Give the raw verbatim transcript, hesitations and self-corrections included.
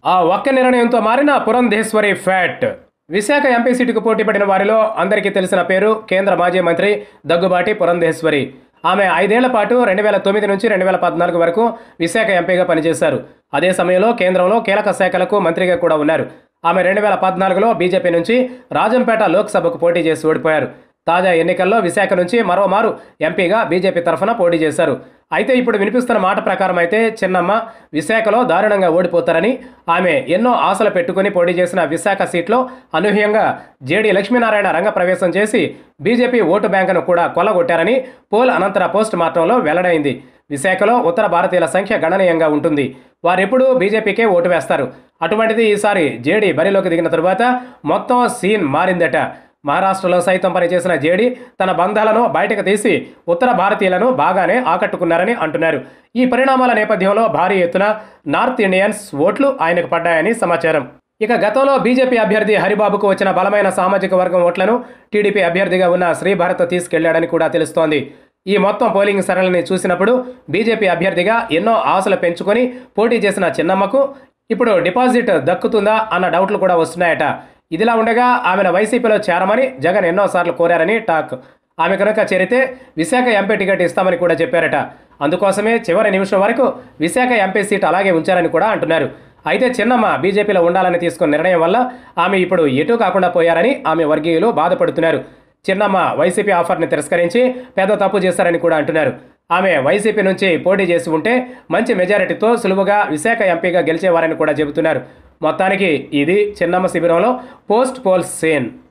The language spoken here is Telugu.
ఆ ఒక్క నిర్ణయంతో మారిన పురంధేశ్వరి ఫ్యాట్. విశాఖ ఎంపీ సీటుకు పోటీ పడిన వారిలో అందరికీ తెలిసిన పేరు కేంద్ర మాజీ మంత్రి దగ్గుబాటి పురంధేశ్వరి. ఆమె ఐదేళ్ల పాటు రెండు వేల తొమ్మిది నుంచి రెండు వేల పద్నాలుగు వరకు విశాఖ ఎంపీగా పనిచేశారు. అదే సమయంలో కేంద్రంలో కీలక శాఖలకు మంత్రిగా కూడా ఉన్నారు. ఆమె రెండు వేల పద్నాలుగులో బీజేపీ నుంచి రాజంపేట లోక్సభకు పోటీ చేసి ఓడిపోయారు. తాజా ఎన్నికల్లో విశాఖ నుంచి మరోమారు ఎంపీగా బీజేపీ తరఫున పోటీ చేశారు. అయితే ఇప్పుడు వినిపిస్తున్న మాట ప్రకారం అయితే చిన్నమ్మ విశాఖలో దారుణంగా ఓడిపోతారని, ఆమె ఎన్నో ఆశలు పెట్టుకుని పోటీ చేసిన విశాఖ సీట్లో అనూహ్యంగా జేడీ లక్ష్మీనారాయణ రంగప్రవేశం చేసి బీజేపీ ఓటు బ్యాంకును కూడా కొల్లగొట్టారని పోల్ అనంతర పోస్ట్ మార్టంలో వెల్లడైంది. విశాఖలో ఉత్తర భారతీయుల సంఖ్య గణనీయంగా ఉంటుంది. వారెప్పుడూ బీజేపీకే ఓటు వేస్తారు. అటువంటిది ఈసారి జేడీ బరిలోకి దిగిన తరువాత మొత్తం సీన్ మారిందట. మహారాష్ట్రలో సైతం పనిచేసిన జేడీ తన బంధాలను బయటకు తీసి ఉత్తర భారతీయులను బాగానే ఆకట్టుకున్నారని అంటున్నారు. ఈ పరిణామాల నేపథ్యంలో భారీ ఎత్తున నార్త్ ఇండియన్స్ ఓట్లు ఆయనకు పడ్డాయని సమాచారం. ఇక గతంలో బీజేపీ అభ్యర్థి హరిబాబుకు వచ్చిన బలమైన సామాజిక వర్గం ఓట్లను టీడీపీ అభ్యర్థిగా ఉన్న శ్రీభరత్ తీసుకెళ్లాడని కూడా తెలుస్తోంది. ఈ మొత్తం పోలింగ్ సరళిని చూసినప్పుడు బీజేపీ అభ్యర్థిగా ఎన్నో ఆశలు పెంచుకొని పోటీ చేసిన చిన్నమ్మకు ఇప్పుడు డిపాజిట్ దక్కుతుందా అన్న డౌట్లు కూడా వస్తున్నాయట. ఇదిలా ఉండగా ఆమెను వైసీపీలో చేరమని జగన్ ఎన్నోసార్లు కోరారని టాక్. ఆమె కనుక చేరితే విశాఖ ఎంపీ టికెట్ ఇస్తామని కూడా చెప్పారట. అందుకోసమే చివరి నిమిషం వరకు విశాఖ ఎంపీ సీట్ అలాగే ఉంచారని కూడా అంటున్నారు. అయితే చిన్నమ్మ బీజేపీలో ఉండాలని తీసుకున్న నిర్ణయం వల్ల ఆమె ఇప్పుడు ఎటూ కాకుండా పోయారని ఆమె వర్గీయులు బాధపడుతున్నారు. చిన్నమ్మ వైసీపీ ఆఫర్ని తిరస్కరించి పెద్ద తప్పు చేశారని కూడా అంటున్నారు. ఆమె వైసీపీ నుంచి పోటీ చేసి ఉంటే మంచి మెజారిటీతో సులువుగా విశాఖ ఎంపీగా గెలిచేవారని కూడా చెబుతున్నారు. మొత్తానికి ఇది చిన్నమ్మ శిబిరంలో పోస్ట్ పోల్ సీన్.